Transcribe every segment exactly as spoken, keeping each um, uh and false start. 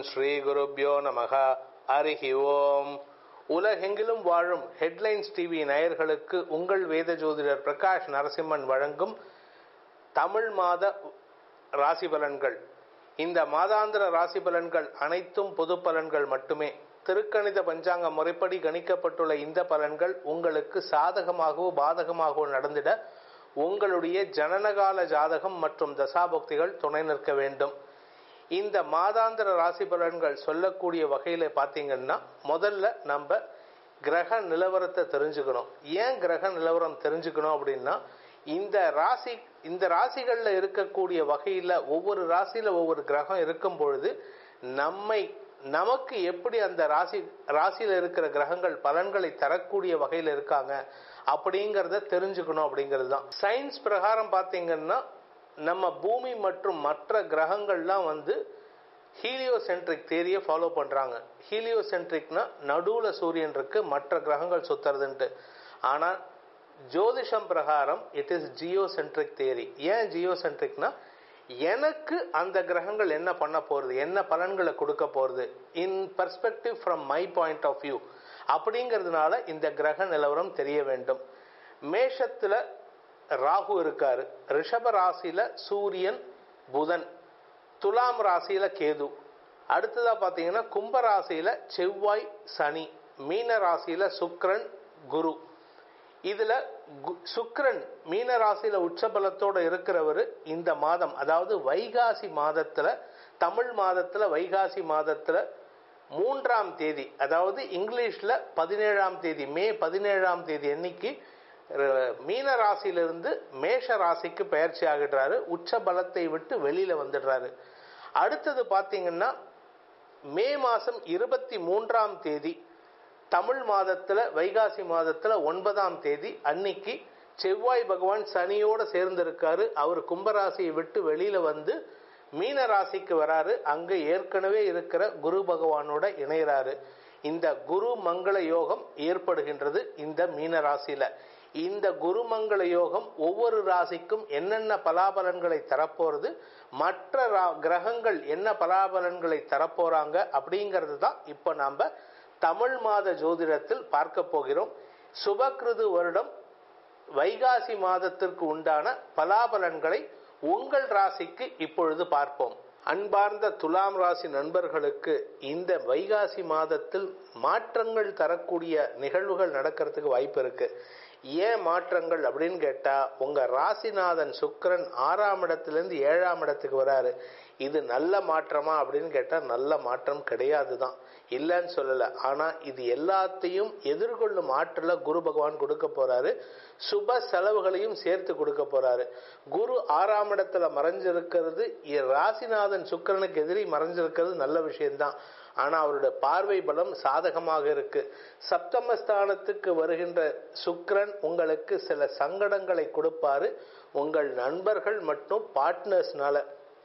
ஸ்ரீ குருப்யோ நமக. ஹரிஹி ஓம். உலகெங்கிலும் வாழும் ஹெட்லைன்ஸ் டிவி நேயர்களுக்கு உங்கள் வேத ஜோதிடர் பிரகாஷ் நரசிம்மன் வழங்கும் தமிழ் மாத ராசி பலன்கள். இந்த மாதாந்திர ராசி பலன்கள் அனைத்தும் பொது பலன்கள் மட்டுமே. திருக்கணித பஞ்சாங்க முறைப்படி கணிக்கப்பட்டுள்ள இந்த பலன்கள் உங்களுக்கு சாதகமாகவோ பாதகமாகவோ நடந்திட உங்களுடைய ஜனனகால ஜாதகம் மற்றும் தசாபக்திகள் துணை நிற்க வேண்டும். இந்த மாதாந்திர ராசி பலன்கள் சொல்லக்கூடிய வகையில் பார்த்தீங்கன்னா, முதல்ல நம்ம கிரக நிலவரத்தை தெரிஞ்சுக்கணும். ஏன் கிரக நிலவரம் தெரிஞ்சுக்கணும் அப்படின்னா, இந்த ராசி இந்த ராசிகளில் இருக்கக்கூடிய வகையில் ஒவ்வொரு ராசியில் ஒவ்வொரு கிரகம் இருக்கும் பொழுது நம்மை நமக்கு எப்படி அந்த ராசி ராசியில் இருக்கிற கிரகங்கள் பலன்களை தரக்கூடிய வகையில் இருக்காங்க அப்படிங்கிறத தெரிஞ்சுக்கணும் அப்படிங்கிறது தான். சயின்ஸ் பிரகாரம் பார்த்தீங்கன்னா, நம்ம பூமி மற்றும் மற்ற கிரகங்கள்லாம் வந்து ஹீலியோசென்ட்ரிக் தியரியை ஃபாலோ பண்ணுறாங்க. ஹீலியோசென்ட்ரிக்னா நடுவில் சூரியன் இருக்கு, மற்ற கிரகங்கள் சுத்துறதுன்ட்டு. ஆனால் ஜோதிஷம் பிரகாரம் இட் இஸ் ஜியோசென்ட்ரிக் தியரி. ஏன் ஜியோசென்ட்ரிக்னா, எனக்கு அந்த கிரகங்கள் என்ன பண்ண போகிறது, என்ன பலன்களை கொடுக்க போகிறது in perspective from my point of view அப்படிங்கிறதுனால இந்த கிரக நிலவரம் தெரிய வேண்டும். மேஷத்தில் ராகு இருக்காரு, ரிஷப ராசியில சூரியன் புதன், துலாம் ராசியில கேது, அடுத்ததா பார்த்தீங்கன்னா கும்ப ராசியில செவ்வாய் சனி, மீன ராசியில சுக்கிரன் குரு. இதுல சுக்கிரன் மீன ராசியில உச்சபலத்தோட இருக்கிறவர் இந்த மாதம், அதாவது வைகாசி மாதத்துல, தமிழ் மாதத்துல வைகாசி மாதத்துல மூன்றாம் தேதி, அதாவது இங்கிலீஷ்ல பதினேழாம் தேதி, மே பதினேழாம் தேதி அன்னைக்கு மீன ராசியிலிருந்து மேஷ ராசிக்கு பயிற்சி ஆகிடுறாரு. உச்ச பலத்தை விட்டு வெளியில வந்துடுறாரு. அடுத்தது பார்த்தீங்கன்னா, மே மாசம் இருபத்தி மூன்றாம் தேதி தமிழ் மாதத்துல வைகாசி மாதத்துல ஒன்பதாம் தேதி அன்னைக்கு செவ்வாய் பகவான் சனியோட சேர்ந்திருக்காரு. அவர் கும்பராசியை விட்டு வெளியில வந்து மீன ராசிக்கு வராரு. அங்க ஏற்கனவே இருக்கிற குரு பகவானோட இணைகிறாரு. இந்த குரு மங்கள யோகம் ஏற்படுகின்றது இந்த மீன ராசியில. இந்த குருமங்கள யோகம் ஒவ்வொரு ராசிக்கும் என்னென்ன பலாபலன்களை தரப்போறது, மற்ற கிரகங்கள் என்ன பலாபலன்களை தரப்போறாங்க அப்படிங்கிறது தான் இப்ப நாம தமிழ் மாத ஜோதிடத்தில் பார்க்க போகிறோம். சுபகிருது வருடம் வைகாசி மாதத்திற்கு உண்டான பலாபலன்களை உங்கள் ராசிக்கு இப்பொழுது பார்ப்போம். அன்பார்ந்த துலாம் ராசி நண்பர்களுக்கு இந்த வைகாசி மாதத்தில் மாற்றங்கள் தரக்கூடிய நிகழ்வுகள் நடக்கிறதுக்கு வாய்ப்பு இருக்கு. ஏன் மாற்றங்கள் அப்படின்னு கேட்டா, உங்க ராசிநாதன் சுக்கிரன் ஆறாம் இடத்திலிருந்து ஏழாம் இடத்துக்கு வராரு. இது நல்ல மாற்றமா அப்படின்னு கேட்டா நல்ல மாற்றம் கிடையாது தான், இல்லைன்னு சொல்லல. ஆனா இது எல்லாத்தையும் எதிர்கொள்ளும் ஆற்றல குரு பகவான் கொடுக்க போறாரு. சுப செலவுகளையும் சேர்த்து கொடுக்க போறாரு. குரு ஆறாம் இடத்துல மறைஞ்சிருக்கிறது, ராசிநாதன் சுக்கிரனுக்கு எதிரி மறைஞ்சிருக்கிறது நல்ல விஷயம்தான். ஆனா அவருடைய பார்வை பலம் சாதகமாக இருக்கு. சப்தமஸ்தானத்துக்கு வருகின்ற சுக்கிரன் உங்களுக்கு சில சங்கடங்களை கொடுப்பாரு. உங்கள் நண்பர்கள் மற்றும் பார்ட்னர்ஸ்னால.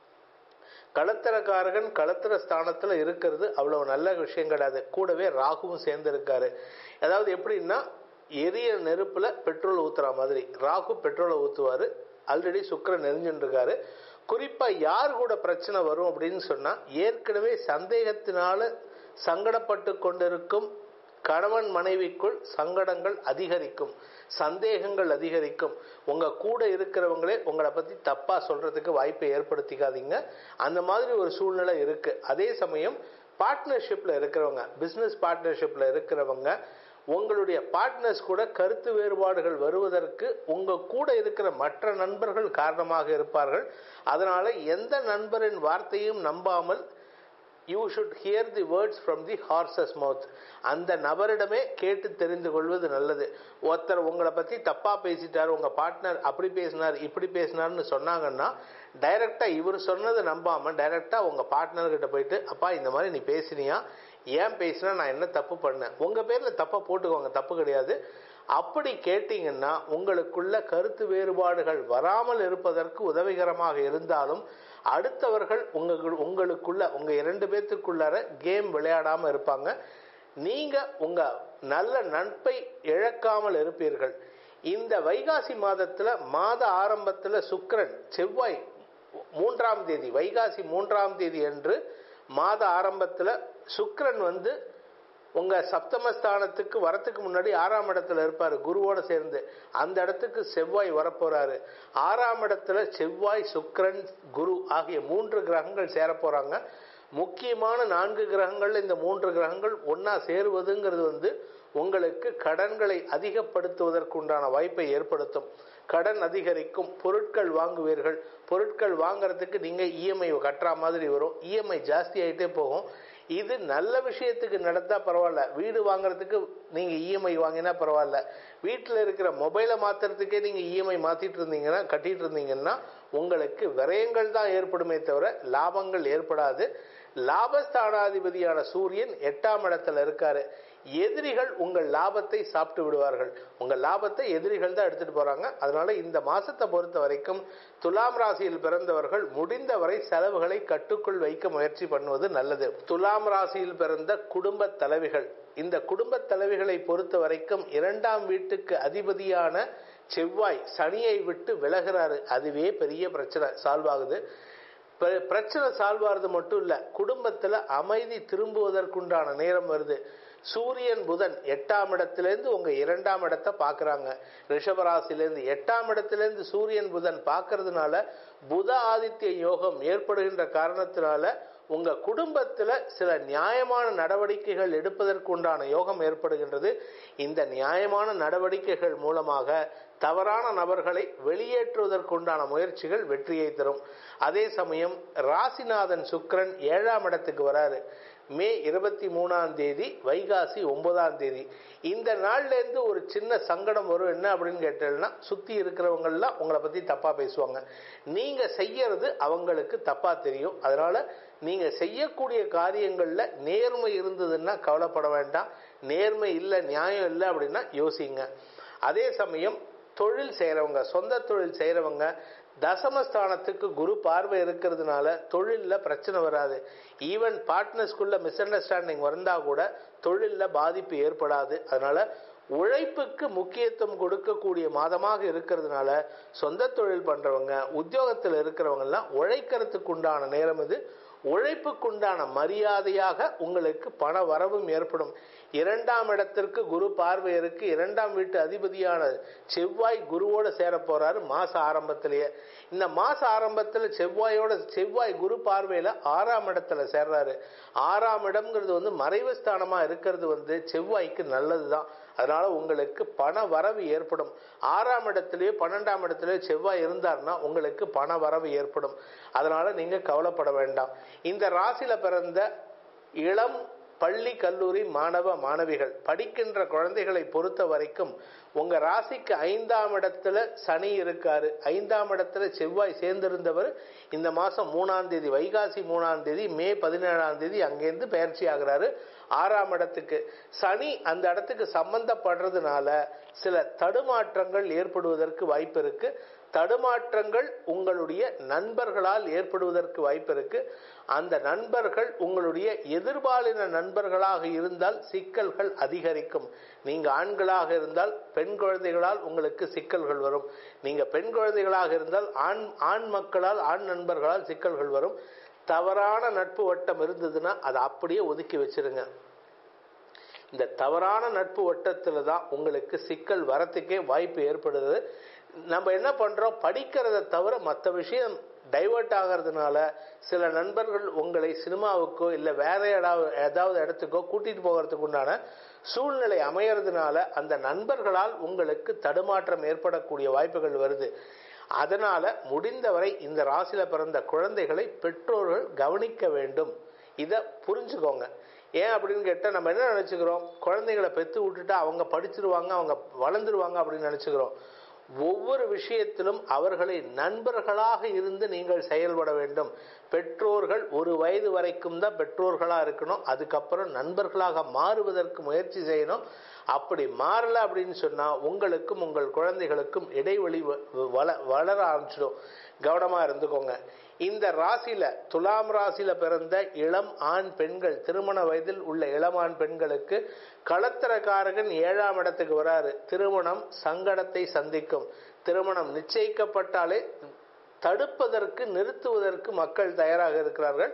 களத்திரக்காரகன் களத்திர ஸ்தானத்துல இருக்கிறது அவ்வளவு நல்ல விஷயம் கிடையாது. கூடவே ராகுவும் சேர்ந்து இருக்காரு. அதாவது எப்படின்னா, எரிய நெருப்புல பெட்ரோல் ஊத்துற மாதிரி ராகு பெட்ரோலை ஊத்துவாரு. ஆல்ரெடி சுக்கிரன் நெருஞ்சுட்டு இருக்காரு. குறிப்பா யார் கூட பிரச்சனை வரும் அப்படின்னு சொன்னா, ஏற்கனவே சந்தேகத்தினால சங்கடப்பட்டு கொண்டிருக்கும் கணவன் மனைவிக்குள் சங்கடங்கள் அதிகரிக்கும், சந்தேகங்கள் அதிகரிக்கும். உங்க கூட இருக்கிறவங்களே உங்களை பத்தி தப்பா சொல்றதுக்கு வாய்ப்பை ஏற்படுத்திக்காதீங்க. அந்த மாதிரி ஒரு சூழ்நிலை இருக்கு. அதே சமயம் பார்ட்னர்ஷிப்ல இருக்கிறவங்க, பிசினஸ் பார்ட்னர்ஷிப்ல இருக்கிறவங்க, உங்களுடைய பார்ட்னர்ஸ் கூட கருத்து வேறுபாடுகள் வருவதற்கு உங்க கூட இருக்கிற மற்ற நண்பர்கள் காரணமாக இருப்பார்கள். அதனால எந்த நண்பரின் வார்த்தையும் நம்பாமல், you should hear the words from the horse's mouth, அந்த நபரிடமே கேட்டு தெரிந்து கொள்வது நல்லது. ஒருத்தர் உங்களை பத்தி தப்பா பேசிட்டார், உங்க பார்ட்னர் அப்படி பேசினார் இப்படி பேசினார்னு சொன்னாங்கன்னா, டைரக்டா இவர் சொன்னதை நம்பாம டைரக்டா உங்க பார்ட்னர் கிட்ட போயிட்டு, அப்பா இந்த மாதிரி நீ பேசினியா, ஏன் பேசினா, நான் என்ன தப்பு பண்ணேன், உங்க பேர்ல தப்பா போட்டுக்கோங்க, தப்பு கிடையாது. அப்படி கேட்டீங்கன்னா உங்களுக்குள்ள கருத்து வேறுபாடுகள் வராமல் இருப்பதற்கு உதவிகரமாக இருந்தாலும், அடுத்தவர்கள் உங்க உங்களுக்குள்ள உங்க இரண்டு பேத்துக்குள்ளார கேம் விளையாடாம இருப்பாங்க. நீங்க உங்க நல்ல நட்பை இழக்காமல் இருப்பீர்கள். இந்த வைகாசி மாதத்துல மாத ஆரம்பத்துல சுக்கிரன் செவ்வாய் மூன்றாம் தேதி, வைகாசி மூன்றாம் தேதி அன்று மாத ஆரம்பத்தில் சுக்கிரன் வந்து உங்க சப்தமஸ்தானத்துக்கு வரத்துக்கு முன்னாடி ஆறாம் இடத்துல இருப்பாரு குருவோட சேர்ந்து. அந்த இடத்துக்கு செவ்வாய் வரப்போறாரு. ஆறாம் இடத்துல செவ்வாய், சுக்கிரன், குரு ஆகிய மூன்று கிரகங்கள் சேர போறாங்க. முக்கியமான நான்கு கிரகங்கள், இந்த மூன்று கிரகங்கள் ஒன்னா சேருவதுங்கிறது வந்து உங்களுக்கு கடன்களை அதிகப்படுத்துவதற்குண்டான வாய்ப்பை ஏற்படுத்தும். கடன் அதிகரிக்கும், பொருட்கள் வாங்குவீர்கள். பொருட்கள் வாங்குறதுக்கு நீங்க இஎம்ஐ கட்டுற மாதிரி வரும். இஎம்ஐ ஜாஸ்தி ஆகிட்டே போகும். இது நல்ல விஷயத்துக்கு நடந்தா பரவாயில்ல. வீடு வாங்குறதுக்கு நீங்க இஎம்ஐ வாங்கினா பரவாயில்ல. வீட்டில் இருக்கிற மொபைலை மாத்துறதுக்கே நீங்க இஎம்ஐ மாத்திட்டு இருந்தீங்கன்னா கட்டிட்டு இருந்தீங்கன்னா உங்களுக்கு விரயங்கள் தான் ஏற்படுமே தவிர லாபங்கள் ஏற்படாது. லாபஸ்தானாதிபதியான சூரியன் எட்டாம் இடத்துல இருக்காரு. எதிரிகள் உங்கள் லாபத்தை சாப்பிட்டு விடுவார்கள். உங்கள் லாபத்தை எதிரிகள் தான் எடுத்துட்டு போறாங்க. அதனால இந்த மாசத்தை பொறுத்த வரைக்கும் துலாம் ராசியில் பிறந்தவர்கள் முடிந்தவரை செலவுகளை கட்டுக்குள் வைக்க முயற்சி பண்ணுவது நல்லது. துலாம் ராசியில் பிறந்த குடும்ப தலைவிகள், இந்த குடும்ப தலைவிகளை பொறுத்த வரைக்கும் இரண்டாம் வீட்டுக்கு அதிபதியான செவ்வாய் சனியை விட்டு விலகிறாரு. அதுவே பெரிய பிரச்சனை சால்வ் ஆகுது. பிரச்சனை சால்வ் ஆகுது மட்டும் இல்ல, குடும்பத்துல அமைதி திரும்புவதற்குண்டான நேரம் வருது. சூரியன் புதன் எட்டாம் இடத்திலிருந்து உங்க இரண்டாம் இடத்தை பாக்குறாங்க. ரிஷபராசிலிருந்து எட்டாம் இடத்திலிருந்து சூரியன் புதன் பாக்குறதுனால புத ஆதித்ய யோகம் ஏற்படுகின்ற காரணத்தினால உங்க குடும்பத்துல சில நியாயமான நடவடிக்கைகள் எடுப்பதற்குண்டான யோகம் ஏற்படுகின்றது. இந்த நியாயமான நடவடிக்கைகள் மூலமாக தவறான நபர்களை வெளியேற்றுவதற்குண்டான முயற்சிகள் வெற்றியை தரும். அதே சமயம் ராசிநாதன் சுக்கிரன் ஏழாம் இடத்துக்கு வராரு. மே இருபத்தி மூணாம் தேதி வைகாசி ஒன்பதாம் தேதி. இந்த நாள்ல இருந்து ஒரு சின்ன சங்கடம் வரும். என்ன அப்படின்னு கேட்டீங்கன்னா, சுத்தி இருக்கிறவங்க எல்லாம் உங்களை பத்தி தப்பா பேசுவாங்க. நீங்க செய்யறது அவங்களுக்கு தப்பா தெரியும். அதனால நீங்க செய்யக்கூடிய காரியங்கள்ல நேர்மை இருந்ததுன்னா கவலைப்பட வேண்டாம். நேர்மை இல்லை, நியாயம் இல்லை அப்படின்னா யோசிங்க. அதே சமயம் தொழில் செய்யறவங்க, சொந்த தொழில் செய்யறவங்க, தசமஸ்தானத்துக்கு குரு பார்வை இருக்கிறதுனால தொழில்ல பிரச்சனை வராது. ஈவன் பார்ட்னர்ஸ்குள்ள மிஸ் அண்டர்ஸ்டாண்டிங் வந்தா கூட தொழில்ல பாதிப்பு ஏற்படாது. அதனால உழைப்புக்கு முக்கியத்துவம் கொடுக்கக்கூடிய மாதமாக இருக்கிறதுனால சொந்த தொழில் பண்றவங்க, உத்தியோகத்தில் இருக்கிறவங்க எல்லாம் உழைக்கிறதுக்கு உண்டான நேரம் இது. உழைப்புக்குண்டான மரியாதையாக உங்களுக்கு பண வரவும் ஏற்படும். இரண்டாம் இடத்திற்கு குரு பார்வை இருக்கு. இரண்டாம் வீட்டு அதிபதியான செவ்வாய் குருவோட சேர போறாரு மாச ஆரம்பத்திலேயே. இந்த மாச ஆரம்பத்துல செவ்வாயோட செவ்வாய் குரு பார்வையில ஆறாம் இடத்துல சேர்றாரு. ஆறாம் இடம்ங்கிறது வந்து மறைவு ஸ்தானமா இருக்கிறது வந்து செவ்வாய்க்கு நல்லதுதான். அதனால உங்களுக்கு பண வரவு ஏற்படும். ஆறாம் இடத்திலேயே பன்னெண்டாம் இடத்திலேயே செவ்வாய் இருந்தார்னா உங்களுக்கு பண வரவு ஏற்படும். அதனால நீங்க கவலைப்பட வேண்டாம். இந்த ராசியில பிறந்த இளம் பள்ளி கல்லூரி மாணவ மாணவிகள் படிக்கின்ற குழந்தைகளை பொறுத்த வரைக்கும் உங்க ராசிக்கு ஐந்தாம் இடத்துல சனி இருக்காரு. ஐந்தாம் இடத்துல செவ்வாய் சேர்ந்திருந்தவர் இந்த மாசம் மூணாம் தேதி வைகாசி மூணாம் தேதி மே பதினேழாம் தேதி அங்கிருந்து பயிற்சி ஆகிறாரு ஆறாம் இடத்துக்கு. சனி அந்த இடத்துக்கு சம்பந்தப்படுறதுனால சில தடுமாற்றங்கள் ஏற்படுவதற்கு வாய்ப்பு இருக்கு. தடுமாற்றங்கள் உங்களுடைய நண்பர்களால் ஏற்படுவதற்கு வாய்ப்பு இருக்கு. அந்த நண்பர்கள் உங்களுடைய எதிர்பாலின நண்பர்களாக இருந்தால் சிக்கல்கள் அதிகரிக்கும். நீங்க ஆண்களாக இருந்தால் பெண் குழந்தைகளால் உங்களுக்கு சிக்கல்கள் வரும். நீங்க பெண் குழந்தைகளாக இருந்தால் ஆண் ஆண் மக்களால் ஆண் நண்பர்களால் சிக்கல்கள் வரும். தவறான நட்பு வட்டம் இருந்ததுன்னா அதை அப்படியே ஒதுக்கி வச்சிருங்க. இந்த தவறான நட்பு வட்டத்துல தான் உங்களுக்கு சிக்கல் வரத்துக்கே வாய்ப்பு ஏற்படுது. நம்ம என்ன பண்றோம், படிக்கிறத தவிர மற்ற விஷயம் டைவர்ட் ஆகிறதுனால சில நண்பர்கள் உங்களை சினிமாவுக்கோ இல்லை வேற ஏதாவது இடத்துக்கோ கூட்டிட்டு போகிறதுக்கு உண்டான சூழ்நிலை அமையறதுனால அந்த நண்பர்களால் உங்களுக்கு தடுமாற்றம் ஏற்படக்கூடிய வாய்ப்புகள் வருது. அதனால முடிந்தவரை இந்த ராசியில பிறந்த குழந்தைகளை பெற்றோர்கள் கவனிக்க வேண்டும். இதை புரிஞ்சுக்கோங்க. ஏன் அப்படின்னு கேட்டால் நம்ம என்ன நினைச்சுக்கிறோம், குழந்தைகளை பெற்று விட்டுட்டா அவங்க படிச்சிருவாங்க, அவங்க வளர்ந்துருவாங்க அப்படின்னு நினைச்சுக்கிறோம். ஒவ்வொரு விஷயத்திலும் அவர்களை நண்பர்களாக இருந்து நீங்கள் செயல்பட வேண்டும். பெற்றோர்கள் ஒரு வயது வரைக்கும் தான் பெற்றோர்களா இருக்கணும். அதுக்கப்புறம் நண்பர்களாக மாறுவதற்கு முயற்சி செய்யணும். அப்படி மாறல அப்படின்னு சொன்னா உங்களுக்கும் உங்கள் குழந்தைகளுக்கும் இடைவெளி வள வளர ஆரம்பிச்சிடும். கவனமா இருந்துக்கோங்க. இந்த ராசியில துலாம் ராசியில பிறந்த இளம் ஆண் பெண்கள், திருமண வயதில் உள்ள இளம் ஆண் பெண்களுக்கு களத்திரக்காரகன் ஏழாம் இடத்துக்கு வராரு. திருமணம் சங்கடத்தை சந்திக்கும். திருமணம் நிச்சயிக்கப்பட்டாலே தடுப்பதற்கு நிறுத்துவதற்கு மக்கள் தயாராக இருக்கிறார்கள்.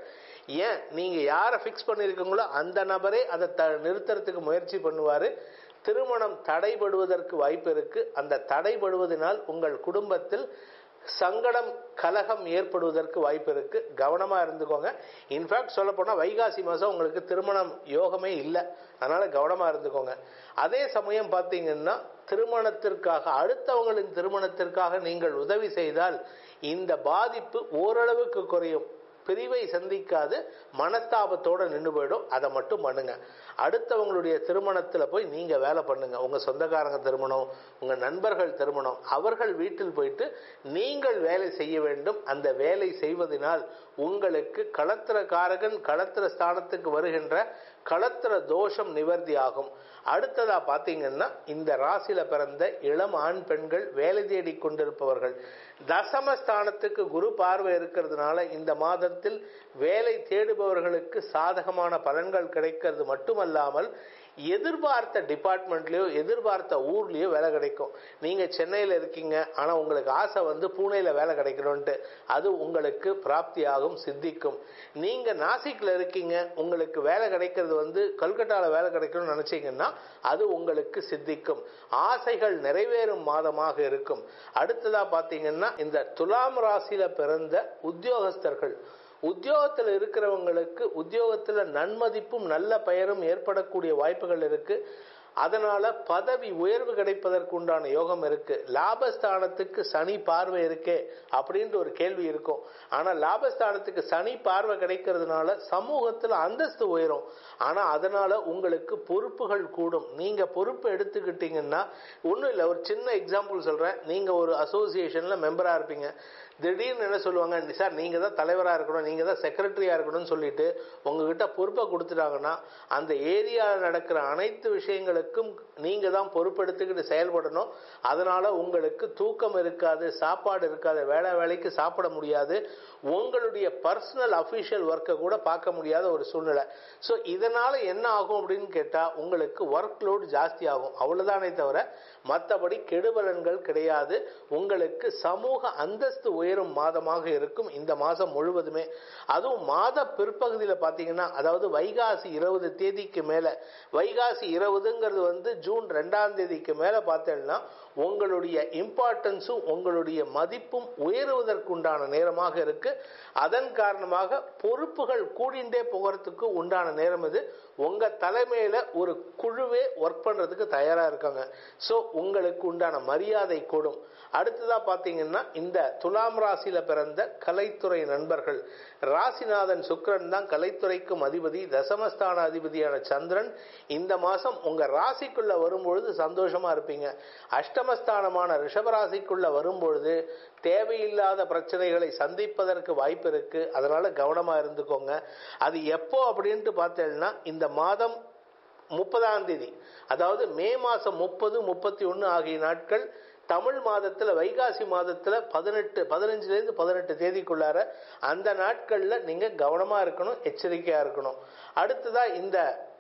ஏன் நீங்க யாரை ஃபிக்ஸ் பண்ணியிருக்கீங்களோ அந்த நபரே அதை த நிறுத்துறதுக்கு முயற்சி பண்ணுவாரு. திருமணம் தடைபடுவதற்கு வாய்ப்பு இருக்கு. அந்த தடைபடுவதனால் உங்கள் குடும்பத்தில் சங்கடம் கலகம் ஏற்படுவதற்கு வாய்ப்பு இருக்கு. கவனமா இருந்துக்கோங்க. இன்ஃபேக்ட் சொல்ல போனா வைகாசி மாசம் உங்களுக்கு திருமணம் யோகமே இல்லை. அதனால கவனமா இருந்துக்கோங்க. அதே சமயம் பார்த்தீங்கன்னா திருமணத்திற்காக அடுத்தவங்களின் திருமணத்திற்காக நீங்கள் உதவி செய்தால் இந்த பாதிப்பு ஓரளவுக்கு குறையும். பிரிவை சந்திக்காது, மனஸ்தாபத்தோட நின்று போயிடும். அதை மட்டும் பண்ணுங்க. அடுத்தவங்களுடைய திருமணத்தில் போய் நீங்க வேலை பண்ணுங்க. உங்க சொந்தக்காரங்க திருமணம், உங்க நண்பர்கள் திருமணம், அவர்கள் வீட்டில் போயிட்டு நீங்கள் வேலை செய்ய வேண்டும். அந்த வேலை செய்வதனால் உங்களுக்கு களத்திர காரகன் களத்திர ஸ்தானத்துக்கு வருகின்ற களத்திர தோஷம் நிவர்த்தி ஆகும். அடுத்ததா பாத்தீங்கன்னா இந்த ராசியில பிறந்த இளம் ஆண் பெண்கள் வேலை தேடி கொண்டிருப்பவர்கள், தசமஸ்தானத்துக்கு குரு பார்வை இருக்கிறதுனால இந்த மாதத்தில் வேலை தேடுபவர்களுக்கு சாதகமான பலன்கள் கிடைக்கிறது மட்டுமல்லாமல் எதிர்பார்த்த டிபார்ட்மெண்ட்லயோ எதிர்பார்த்த ஊர்லயோ வேலை கிடைக்கும். நீங்க சென்னையில இருக்கீங்க, ஆனா உங்களுக்கு ஆசை வந்து பூனேல வேலை கிடைக்கணும்ட்டு, அது உங்களுக்கு பிராப்தியாகும், சித்திக்கும். நீங்க நாசிக்ல இருக்கீங்க, உங்களுக்கு வேலை கிடைக்கிறது வந்து கல்கட்டால வேலை கிடைக்கணும்னு நினைச்சீங்கன்னா அது உங்களுக்கு சித்திக்கும். ஆசைகள் நிறைவேறும் மாதமாக இருக்கும். அடுத்ததா பாத்தீங்கன்னா இந்த துலாம் ராசியில பிறந்த உத்தியோகஸ்தர்கள், உத்தியோகத்தில் இருக்கிறவங்களுக்கு உத்தியோகத்தில் நன்மதிப்பும் நல்ல பெயரும் ஏற்படக்கூடிய வாய்ப்புகள் இருக்கு. அதனால பதவி உயர்வு கிடைப்பதற்கு உண்டான யோகம் இருக்கு. லாபஸ்தானத்துக்கு சனி பார்வை இருக்கே அப்படின்ற ஒரு கேள்வி இருக்கும். ஆனா லாபஸ்தானத்துக்கு சனி பார்வை கிடைக்கிறதுனால சமூகத்தில் அந்தஸ்து உயரும். ஆனா அதனால உங்களுக்கு பொறுப்புகள் கூடும். நீங்க பொறுப்பு எடுத்துக்கிட்டீங்கன்னா ஒன்றும் இல்லை. ஒரு சின்ன எக்ஸாம்பிள் சொல்றேன். நீங்க ஒரு அசோசியேஷன்ல மெம்பரா இருப்பீங்க. திடீர்னு என்ன சொல்லுவாங்க, சார் நீங்க தான் தலைவராக இருக்கணும், நீங்க தான் செக்ரட்டரியா இருக்கணும்னு சொல்லிட்டு உங்ககிட்ட பொறுப்பை கொடுத்துட்டாங்கன்னா அந்த ஏரியாவில் நடக்கிற அனைத்து விஷயங்களுக்கும் நீங்க தான் பொறுப்பெடுத்துக்கிட்டு செயல்படணும். அதனால உங்களுக்கு தூக்கம் இருக்காது, சாப்பாடு இருக்காது, வேலை வேலைக்கு சாப்பிட முடியாது, உங்களுடைய பர்சனல் அஃபிஷியல் ஒர்க்கை கூட பார்க்க முடியாத ஒரு சூழ்நிலை. ஸோ இதனால என்ன ஆகும் அப்படின்னு கேட்டா உங்களுக்கு ஒர்க் லோட் ஜாஸ்தி ஆகும். அவ்வளவுதானே தவிர மற்றபடி கெடுபலன்கள் கிடையாது. உங்களுக்கு சமூக அந்தஸ்து உயரும் மாதமாக இருக்கும் இந்த மாதம் முழுவதுமே. அதுவும் மாத பிற்பகுதியில் பார்த்தீங்கன்னா, அதாவது வைகாசி இருபது தேதிக்கு மேல, வைகாசி இருபதுங்கிறது வந்து ஜூன் ரெண்டாம் தேதிக்கு மேல பார்த்தீங்கன்னா உங்களுடைய இம்பார்ட்டன்ஸும் உங்களுடைய மதிப்பும் உயருவதற்குண்டான நேரமாக இருக்கு. அதன் காரணமாக பொறுப்புகள் கூடிண்டே போகிறதுக்கு உண்டான நேரம் இது. உங்க தலைமையில ஒரு குழுவே ஒர்க் பண்றதுக்கு தயாரா இருக்காங்க. சோ உங்களுக்கு உண்டான மரியாதை கூடும். அடுத்ததா பாத்தீங்கன்னா இந்த துலாம் ராசியில பிறந்த கலைத்துறை நண்பர்கள், ராசிநாதன் சுக்கிரன் தான் கலைத்துறைக்கும் அதிபதி, தசமஸ்தான அதிபதியான சந்திரன் இந்த மாசம் உங்க ராசிக்குள்ள வரும்பொழுது சந்தோஷமா இருப்பீங்க. அஷ்டமஸ்தானமான ரிஷபராசிக்குள்ள வரும்பொழுது தேவையில்லாத பிரச்சனைகளை சந்திப்பதற்கு வாய்ப்பு இருக்கு. அதனால கவனமா இருந்துக்கோங்க. அது எப்போ அப்படின்ட்டு பார்த்தேன்னா இந்த மாதம் முப்பதாம் தேதி, அதாவது மே மாசம் முப்பது முப்பத்தி ஒன்னு ஆகிய நாட்கள் தமிழ் மாதத்துல வைகாசி மாதத்துல பதினெட்டு பதினஞ்சுல இருந்து பதினெட்டு தேதிக்குள்ளார அந்த நாட்கள்ல நீங்க கவனமா இருக்கணும், எச்சரிக்கையா இருக்கணும். அடுத்ததா இந்த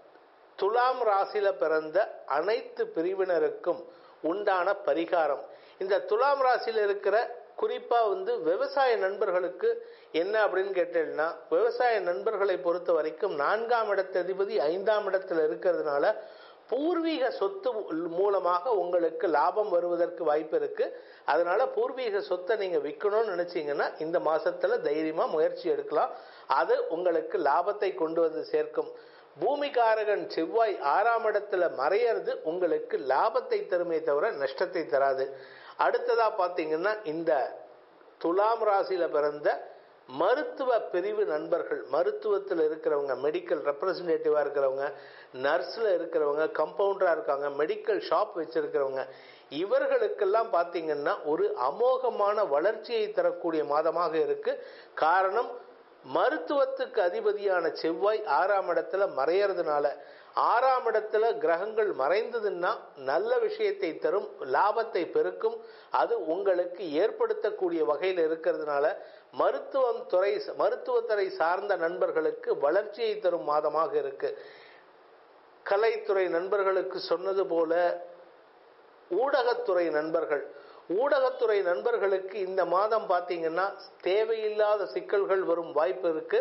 துலாம் ராசியில பிறந்த அனைத்து பிரிவினருக்கும் உண்டான பரிகாரம். இந்த துலாம் ராசியில இருக்கிற குறிப்பா வந்து விவசாய நண்பர்களுக்கு என்ன அப்படின்னு கேட்டீங்கன்னா, விவசாய நண்பர்களை பொறுத்த வரைக்கும் நான்காம் இடத்து அதிபதி ஐந்தாம் இடத்துல இருக்கிறதுனால பூர்வீக சொத்து மூலமாக உங்களுக்கு லாபம் வருவதற்கு வாய்ப்பு இருக்கு. அதனால பூர்வீக சொத்தை நீங்க விற்கணும்னு நினைச்சீங்கன்னா இந்த மாசத்துல தைரியமா முயற்சி எடுக்கலாம். அது உங்களுக்கு லாபத்தை கொண்டு வந்து சேர்க்கும். பூமிகாரகன் செவ்வாய் ஆறாம் இடத்துல மறையிறது உங்களுக்கு லாபத்தை தருமே தவிர நஷ்டத்தை தராது. அடுத்ததா பாத்தீங்கன்னா இந்த துலாம் ராசியில பிறந்த மருத்துவ பிரிவு நண்பர்கள், மருத்துவத்தில் இருக்கிறவங்க, மெடிக்கல் ரெப்ரசன்டேட்டிவா இருக்கிறவங்க, நர்ஸ்ல இருக்கிறவங்க, கம்பவுண்டரா இருக்காங்க, மெடிக்கல் ஷாப் வச்சிருக்கிறவங்க, இவர்களுக்கெல்லாம் பாத்தீங்கன்னா ஒரு அமோகமான வளர்ச்சியை தரக்கூடிய மாதமாக இருக்கு. காரணம் மருத்துவத்துக்கு அதிபதியான செவ்வாய் ஆறாம் இடத்துல மறையறதுனால. ஆறாம் இடத்துல கிரகங்கள் மறைந்ததுன்னா நல்ல விஷயத்தை தரும், லாபத்தை பெருக்கும். அது உங்களுக்கு ஏற்படுத்தக்கூடிய வகையில் இருக்கிறதுனால மருத்துவம் துறை மருத்துவத்துறை சார்ந்த நண்பர்களுக்கு வளர்ச்சியை தரும் மாதமாக இருக்கு. கலைத்துறை நண்பர்களுக்கு சொன்னது போல ஊடகத்துறை நண்பர்கள், ஊடகத்துறை நண்பர்களுக்கு இந்த மாதம் பார்த்தீங்கன்னா தேவையில்லாத சிக்கல்கள் வரும் வாய்ப்பு இருக்கு.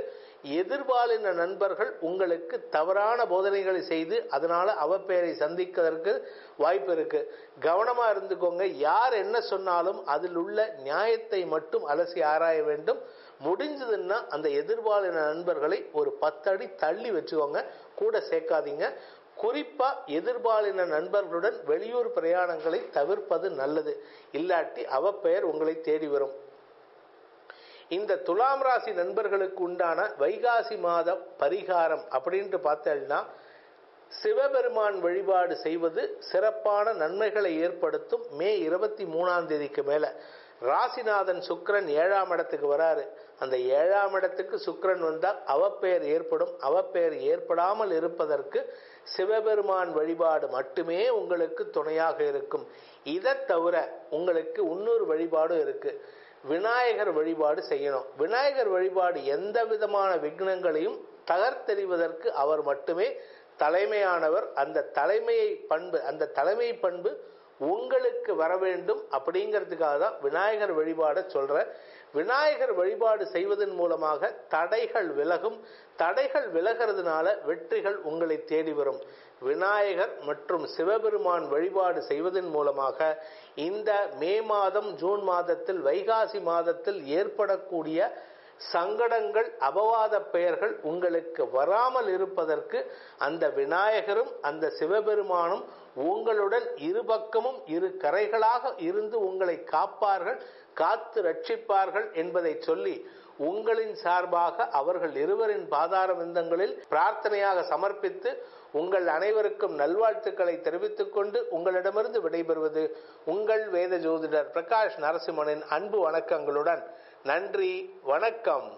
எதிர்பாலின நண்பர்கள் உங்களுக்கு தவறான போதனைகளை செய்து அதனால அவப்பெயரை சந்திக்கிறதுக்கு வாய்ப்பு இருக்கு. கவனமா இருந்துக்கோங்க. யார் என்ன சொன்னாலும் அதில் உள்ள நியாயத்தை மட்டும் அலசி ஆராய வேண்டும். முடிஞ்சதுன்னா அந்த எதிர்பாலின நண்பர்களை ஒரு பத்தடி தள்ளி வச்சுக்கோங்க, கூட சேர்க்காதீங்க. குறிப்பா எதிர்பாலின நண்பர்களுடன் வெளியூர் பிரயாணங்களை தவிர்ப்பது நல்லது. இல்லாட்டி அவப்பெயர் உங்களை தேடி வரும். இந்த துலாம் ராசி நண்பர்களுக்கு உண்டான வைகாசி மாத பரிகாரம் அப்படின்ட்டு பார்த்தேன்னா, சிவபெருமான் வழிபாடு செய்வது சிறப்பான நன்மைகளை ஏற்படுத்தும். மே இருபத்தி மூணாம் தேதிக்கு மேல ராசிநாதன் சுக்கிரன் ஏழாம் இடத்துக்கு வராரு. அந்த ஏழாம் இடத்துக்கு சுக்கிரன் வந்தால் அவப்பெயர் ஏற்படும். அவப்பெயர் ஏற்படாமல் இருப்பதற்கு சிவபெருமான் வழிபாடு மட்டுமே உங்களுக்கு துணையாக இருக்கும். இதை தவிர உங்களுக்கு இன்னொரு வழிபாடு இருக்கு. விநாயகர் வழிபாடு செய்யணும். விநாயகர் வழிபாடு எந்த விதமான விக்னங்களையும் தகர்த்தெறிவதற்கு அவர் மட்டுமே தலைமையானவர். அந்த தலைமையை பண்பு அந்த தலைமை பண்பு உங்களுக்கு வர வேண்டும். அப்படிங்கிறதுக்காக தான் விநாயகர் வழிபாட சொல்ற. விநாயகர் வழிபாடு செய்வதன் மூலமாக தடைகள் விலகும். தடைகள் விலகிறதுனால வெற்றிகள் உங்களை தேடி வரும். விநாயகர் மற்றும் சிவபெருமான் வழிபாடு செய்வதன் மூலமாக இந்த மே மாதம் ஜூன் மாதத்தில் வைகாசி மாதத்தில் ஏற்படக்கூடிய சங்கடங்கள் அபவாத பெயர்கள் உங்களுக்கு வராமல் இருப்பதற்கு அந்த விநாயகரும் அந்த சிவபெருமானும் உங்களுடன் இருபக்கமும் இரு கரைகளாக இருந்து உங்களை காப்பார்கள், காத்து ரட்சிப்பார்கள் என்பதை சொல்லி உங்களின் சார்பாக அவர்கள் இருவரின் பாதார விந்தங்களில் பிரார்த்தனையாக சமர்ப்பித்து உங்கள் அனைவருக்கும் நல்வாழ்த்துக்களை தெரிவித்துக் கொண்டு உங்களிடமிருந்து விடைபெறுவது உங்கள் வேத ஜோதிடர் பிரகாஷ் நரசிம்மனின் அன்பு வணக்கங்களுடன். நன்றி, வணக்கம்.